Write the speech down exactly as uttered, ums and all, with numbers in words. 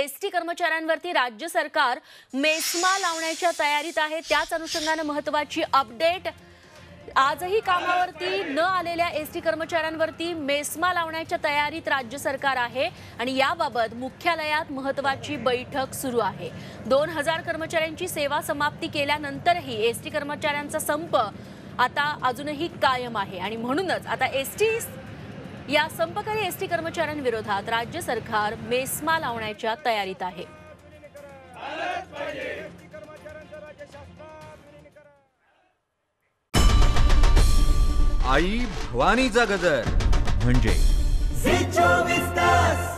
ST कर्मचाऱ्यांवरती राज्य सरकार MESMA लावण्याच्या तयारीत आहे। त्याच अनुषंगाने महत्त्वाची अपडेट, आजही कामावरती न आलेल्या एसटी कर्मचाऱ्यांवरती मेस्मा लावण्याच्या तयारीत राज्य सरकार आहे आणि याबाबत मुख्यालयात महत्त्वाची बैठक सुरू आहे। दोन हजार कर्मचाऱ्यांची सेवा समाप्ती केल्यानंतरही एसटी कर्मचाऱ्यांचा संप आता अजूनही कायम आहे आणि म्हणूनच आता एसटी या संपकरी एसटी कर्मचाऱ्यांविरोधात राज्य सरकार मेस्मा लावण्याच्या तयारीत आहे। आई भवानीचा गजर म्हणजे झी चोवीस तास।